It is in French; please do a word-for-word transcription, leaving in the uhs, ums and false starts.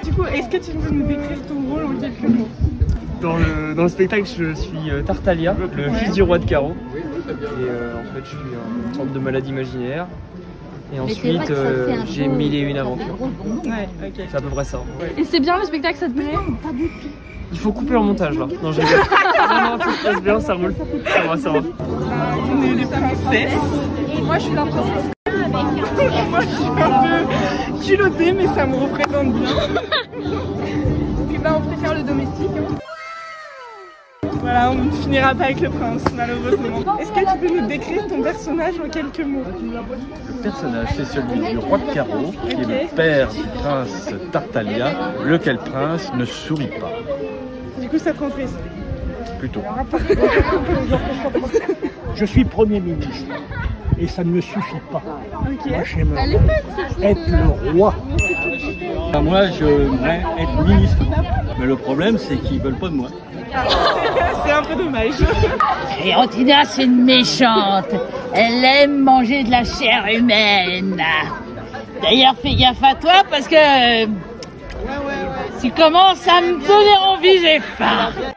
Du coup, est-ce que tu peux nous décrire ton rôle en quelques mots? Dans le, dans le spectacle, je suis euh, Tartaglia, le ouais. fils du roi de carreau. Et euh, en fait, je suis une sorte de malade imaginaire. Et ensuite, euh, j'ai mille et une aventures. Ouais, ok. C'est à peu près ça. Ouais. Et c'est bien le spectacle, ça te plaît? Pas du tout. Il faut couper en montage là. Non, j'ai non, non, tout se passe bien, ça roule. Ça va, ça va. On est les princesses. Et moi, je suis la princesse. Moi, je suis un peu culottée, mais ça me représente bien. Puis bah, on préfère le domestique. Voilà, on ne finira pas avec le prince, malheureusement. Est-ce que tu peux nous décrire ton personnage en quelques mots? Le personnage, c'est celui du roi de carreau, qui okay. est le père du prince Tartaglia, lequel prince ne sourit pas. Du coup, ça te rend triste? Plutôt. Je suis Premier ministre et ça ne me suffit pas. Okay. Moi, j'aimerais être le roi. Moi, j'aimerais être ministre. Mais le problème, c'est qu'ils ne veulent pas de moi. C'est un peu dommage. Fiorentina, c'est une méchante. Elle aime manger de la chair humaine. D'ailleurs, fais gaffe à toi parce que... Ouais, ouais, ouais. Tu commences à me donner envie, j'ai faim.